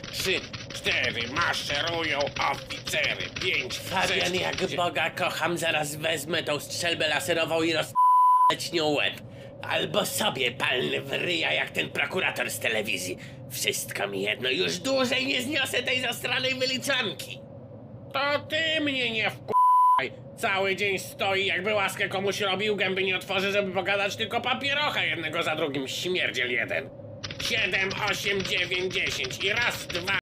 3, 4, maszerują oficery. 5, Fabian, 6, jak Boga kocham, zaraz wezmę tą strzelbę laserową i rozpaleć nią łeb. Albo sobie palnę w ryja jak ten prokurator z telewizji. Wszystko mi jedno, już dłużej nie zniosę tej zastranej wyliczanki. To ty mnie nie wkurwaj. Cały dzień stoi, jakby łaskę komuś robił, gęby nie otworzy, żeby pogadać, tylko papierocha jednego za drugim, śmierdziel jeden. 7, 8, 9, 10 i raz, dwa.